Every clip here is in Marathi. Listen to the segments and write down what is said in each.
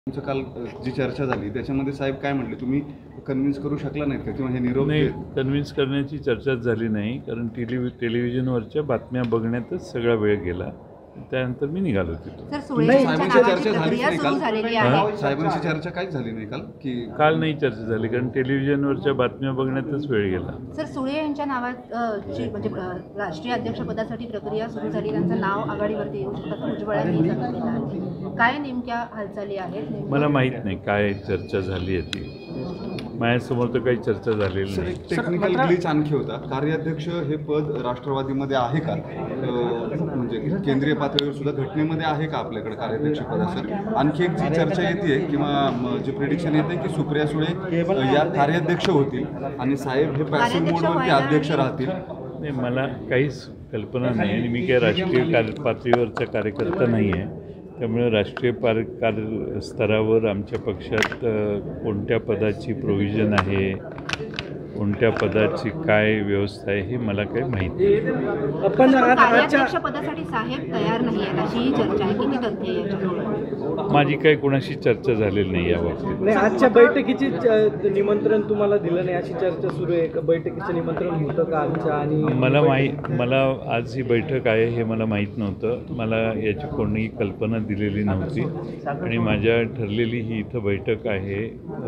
तुमचं काल जी चर्चा झाली त्याच्यामध्ये साहेब काय म्हटले, तुम्ही कन्व्हिन्स करू शकला नाहीत का, किंवा हे निरोप नाही, कन्व्हिन्स करण्याची चर्चाच झाली नाही, कारण टेलिव्हिजनवरच्या बातम्या बघण्यातच सगळा वेळ गेला. त्यानंतर मी निघालो तिथून. साहेबांची चर्चा झालीच नाही काल? साहेबांची चर्चा काहीच झाली नाही काल की? काल नाही चर्चा झाली, कारण टेलिव्हिजनवरच्या बातम्या बघण्यातच वेळ गेला. सर, सुळे यांच्या नावाची म्हणजे राष्ट्रीय अध्यक्षपदासाठी प्रक्रिया सुरू झाली, त्यांचं नाव आघाडीवरती येऊ शकतं भुजबळ यांनी सांगितलेलं आहे. काय नेमक्या हालचाली आहेत? मला माहीत नाही काय चर्चा झाली आहे ती. माझ्यासमोर तर काही चर्चा झालेली नाही. टेक्निकल ग्लिच आणखी होता, कार्याध्यक्ष हे पद राष्ट्रवादीमध्ये आहे का, म्हणजे केंद्रीय पातळीवर सुद्धा घटनेमध्ये आहे का आपल्याकडे कार्याध्यक्ष पदाचं? आणखी एक जी चर्चा येते किंवा जे प्रेडिक्शन येते की सुप्रिया सुळे या कार्याध्यक्ष होतील आणि साहेब हे पॅसिव्ह मोडवरती अध्यक्ष राहतील. नाही, मला काहीच कल्पना नाही आणि मी काही राष्ट्रीय पातळीवरचा कार्यकर्ता नाही आहे. त्यामुळे राष्ट्रीय स्तरावर आमच्या पक्षात कोणत्या पदाची प्रोव्हिजन आहे, कोणत्या पदाची काय व्यवस्था आहे हे मला काही माहिती नाही. पण कार्याध्यक्षपदासाठी साहेब तयार नाही आहेत अशी चर्चा आहे. किती तथ्य याच्यात? माझी काही कोणाशी चर्चा झालेली नाही या बाबतीत. नाही, आजच्या बैठकीची निमंत्रण तुम्हाला दिलं नाही अशी चर्चा सुरू आहे. बैठकीचं निमंत्रण होतं का आजच्या? आणि मला आज ही बैठक आहे हे मला माहीत नव्हतं. मला याची कोणीही कल्पना दिलेली नव्हती आणि माझ्या ठरलेली ही इथं बैठक आहे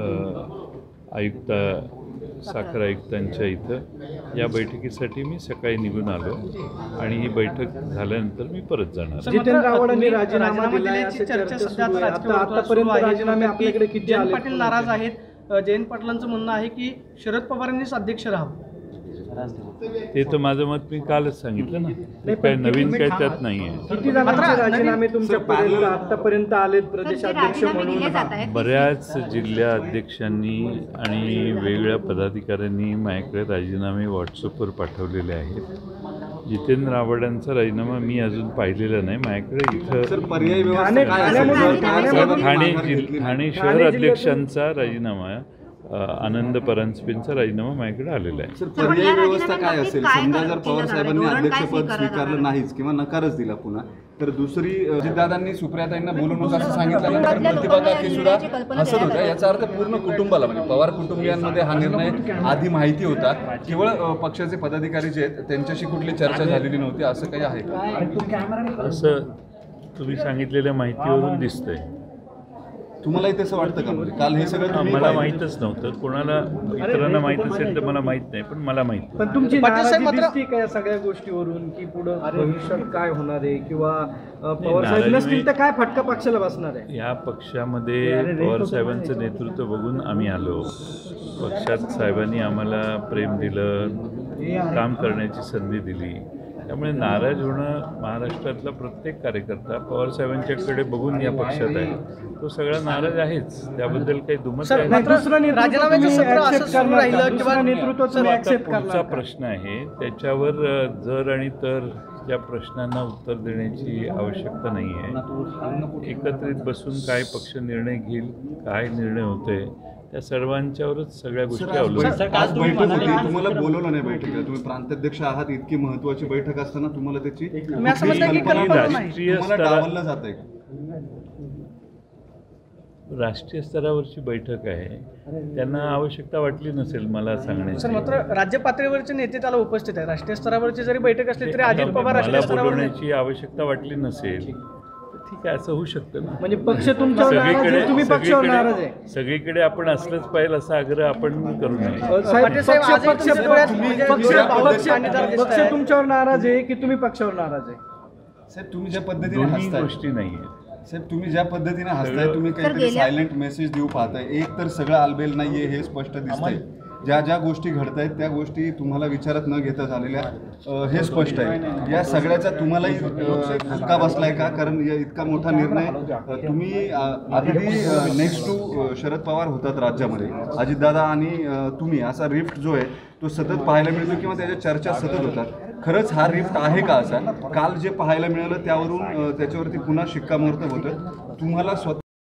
साखर आयुक्तांच्या इथं. या बैठकीसाठी मी सकाळी निघून आलो आणि ही बैठक झाल्यानंतर मी परत जाणार. जितेंद्र आव्हाडांनी राजीनामा दिल्याची चर्चा सुरू आहे. आतापर्यंत राजीनामे आपल्याकडे किती जयंत पाटील नाराज आहेत. जयंत पाटलांचं म्हणणं आहे की शरद पवारांनीच अध्यक्ष राहावं. ते तर माझं मत मी कालच सांगितलं ना. ते काय नवीन काय त्यात नाही आहे. किती जणांचे राजीनामे तुमच्यापर्यंत आतापर्यंत आलेत प्रदेशाध्यक्ष म्हणून? बऱ्याच जिल्हा अध्यक्षांनी आणि वेगवेगळ्या पदाधिकाऱ्यांनी माझ्याकडे राजीनामे व्हॉट्सअपवर पाठवलेले आहेत. जितेंद्र आव्हाडांचा राजीनामा मी अजून पाहिलेला नाही. माझ्याकडे इथं ठाणे शहर अध्यक्षांचा राजीनामा, आनंद परांजपेंचा राजीनामा माझ्याकडे आलेला आहे. सर, पर्यायी व्यवस्था काय असेल समजा जर पवार साहेबांनी अध्यक्षपद स्वीकारलं नाहीच किंवा नकारच दिला पुन्हा, तर दुसरी अजितदादांनी सुप्रियाताईंना बोलून असं सांगितल्यानंतर प्रतिभा काकी सुद्धा हसत होत्या. याचा अर्थ पूर्ण कुटुंबाला, म्हणजे पवार कुटुंबियांमध्ये हा निर्णय आधी माहिती होता, केवळ पक्षाचे पदाधिकारी जे आहेत त्यांच्याशी कुठली चर्चा झालेली नव्हती, असं काही आहे का? असं तुम्ही सांगितलेल्या माहितीवरून दिसतंय. तुम्हालाही तसं वाटतं का? म्हणजे काल हे सगळं मला माहीतच नव्हतं. कोणाला इतरांना माहीत असेल तर मला माहीत नाही, पण मला माहीत. पण तुमची नाराजी दिसते का या सगळ्या गोष्टीवरून, की पुढं भविष्यात काय होणार आहे, किंवा पवार साहेब नसतील तर काय फटका पक्षाला बसणार आहे? या पक्षामध्ये पवार साहेबांचं नेतृत्व बघून आम्ही आलो. पक्षात साहेबांनी आम्हाला प्रेम दिलं, काम करण्याची संधी दिली. त्यामुळे नाराज होणं महाराष्ट्रातला प्रत्येक कार्यकर्ता पवार साहेबांच्याकडे बघून या पक्षात आहे. तो सगळा नाराज आहेच, त्याबद्दल काही दुमत पुढचा प्रश्न आहे. त्याच्यावर जर आणि तर या प्रश्नांना उत्तर देण्याची आवश्यकता नाही आहे. एकत्रित बसून काय पक्ष निर्णय घेईल, काय निर्णय होतोय, त्या सर्वांच्यावरच सगळ्या गोष्टी अवलंबून. आज बैठक होती, तुम्हाला बोलवलं नाही बैठकीला. तुम्ही प्रांताध्यक्ष आहात, इतकी महत्वाची बैठक असताना तुम्हाला त्याची राष्ट्रीय स्तरावरची बैठक आहे, त्यांना आवश्यकता वाटली नसेल मला सांगण्याची. सर, मात्र राज्य पातळीवरचे नेते त्याला उपस्थित आहेत. राष्ट्रीय स्तरावरची जरी बैठक असली तरी अजित पवार मला बोलवण्याची आवश्यकता वाटली नसेल, ठीक आहे, असं होऊ शकतं ना. म्हणजे पक्ष तुमच्यावर, तुम्ही पक्षावर नाराज आहे. सगळीकडे आपण असलंच पाहिजे असा आग्रह आपण करू नये. पक्ष तुमच्यावर नाराज आहे की तुम्ही पक्षावर नाराज आहे? साहेब, तुम्ही ज्या पद्धतीने दोन्ही गोष्टी नाही आहेत. साहेब, तुम्ही ज्या पद्धतीने हसताय, तुम्ही काहीतरी सायलेंट मेसेज देऊ पाहताय. एक तर सगळं आलबेल नाहीये हे स्पष्ट दिसतंय. ज्या ज्या गोष्टी घडतायत त्या गोष्टी तुम्हाला विचारात न घेता झालेल्या हे स्पष्ट आहे. या सगळ्याचा तुम्हालाही धक्का बसलाय का? कारण इतका मोठा निर्णय तुम्ही अगदी नेक्स्ट टू शरद पवार होतात राज्यामध्ये, अजितदादा आणि तुम्ही, असा रिफ्ट जो आहे तो सतत पाहायला मिळतो किंवा त्याच्या चर्चा सतत होतात. खरंच हा रिफ्ट आहे का असा? काल जे पाहायला मिळालं त्यावरून त्याच्यावरती पुन्हा शिक्कामोर्तब होतं. तुम्हाला स्वतः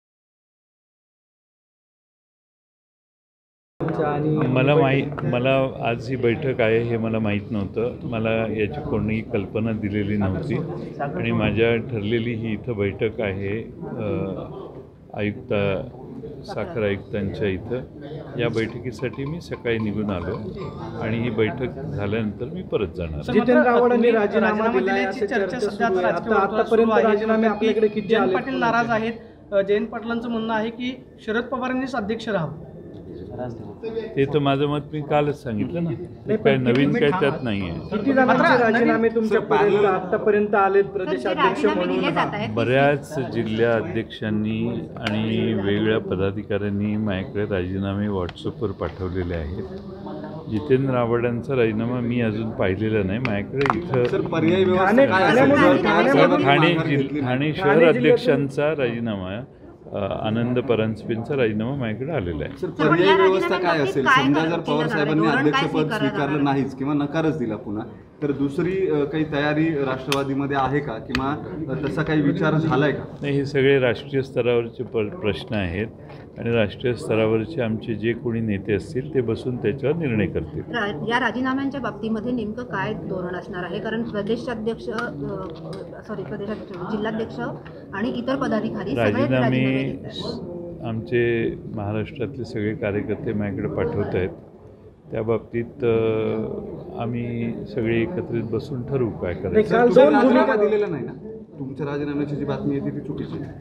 मला आज ही बैठक आहे हे मला माहीत नव्हतं. मला याची कोणीही कल्पना दिलेली नव्हती आणि माझ्या ठरलेली ही इथं बैठक आहे आयुक्त साखर आयुक्तांच्या इथं या बैठकीसाठी मी सकाळी निघून आलो आणि ही बैठक झाल्यानंतर मी परत जाणार. जितेंद्र आव्हाडांनी राजीनामा दिलाय दिल्याची अशी चर्चा चर्चा सध्या सुरू आहे. राजकीय आता वर्तुळात आतापर्यंत सुरू आहे. राजीनामे आपल्याकडे किती जयंत आले? पाटील नाराज आहेत. जयंत पाटलांचं म्हणणं आहे की शरद पवारांनीच अध्यक्ष राहावं. ते तर माझं मत मी कालच सांगितलं ना, ते काय नवीन काय त्यात नाही आहे. किती जणांचे राजीनामे तुमच्यापर्यंत आतापर्यंत आलेत प्रदेशाध्यक्ष राजीनामे दिले म्हणून? जात आहेत. बऱ्याच जिल्हा अध्यक्षांनी आणि वेगवेगळ्या पदाधिकाऱ्यांनी माझ्याकडे राजीनामे व्हॉट्सअपवर पाठवलेले आहेत. जितेंद्र आव्हाडांचा राजीनामा मी अजून पाहिलेला नाही. माझ्याकडे सर इथं पर्यायी व्यवस्था ठाणे- काय असेल? ठाण्यामध्ये- जर पवारसाहेबांनी ठाणे माघार घेतली नाही. ठाणे शहर ठाणे जिल्ह्यातून- अध्यक्षांचा राजीनामा आनंद परांजपेंचा राजीनामा माझ्याकडे आलेला आहे. सर पण पर्यायी या व्यवस्था काय राजीनाम्याबाबतीत असेल? काय समजा जर केलं पवार जाणार आहे? साहेबांनी धोरण काय अध्यक्षपद स्वीकारलं स्वीकारलं जाणार? नाहीच किंवा नकारच दिला पुन्हा, तर दुसरी काही तयारी राष्ट्रवादीमध्ये आहे का किंवा तसा काही विचार झालाय का? नाही, हे सगळे राष्ट्रीय स्तरावरचे प्रश्न आहेत आणि राष्ट्रीय स्तरावरचे आमचे जे कोणी नेते असतील ते बसून त्याच्यावर निर्णय करतील. या राजीनाम्यांच्या बाबतीमध्ये नेमकं काय धोरण असणार आहे? कारण प्रदेशाध्यक्ष जिल्हाध्यक्ष आणि इतर पदाधिकारी सगळे राजीनामे देत आहेत. आमचे महाराष्ट्रातले सगळे कार्यकर्ते माझ्याकडे पाठवत आहेत. त्या बाबतीत आम्ही सगळे एकत्रित बसून ठरवू काय करायचं. काल तुम्ही दोन राजीनामा भूमिका दिलेला नाही ना? तुमच्या राजीनाम्याची जी बातमी येते ती चुकीची आहे.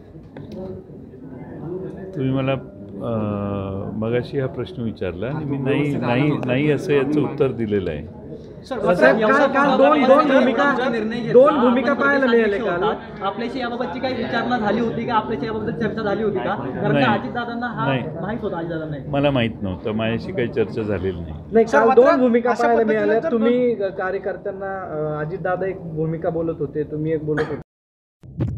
तुम्ही मला मगाशी हा प्रश्न विचारला आणि मी नाही असं याचं उत्तर दिलेलं आहे. साहेब, काल दोन भूमिका पाहायला मिळाल्या काल. आपल्याशी याबाबतची काही विचारणा झाली होती का? आपल्याशी याबाबत चर्चा झाली होती का? कारण नाही. का अजितदादांना हा नाही. माहित होता अजितदादांना. मला माहीत नव्हतं, माझ्याशी काही चर्चा झालेली नाही. नाही, सर, काल मात्र दोन भूमिका अशा पाहायला पद्धतीनं मिळाल्या. जर- तुम्ही कार्यकर्त्यांना अजितदादा एक भूमिका बोलत होते, तुम्ही एक बोलत होते.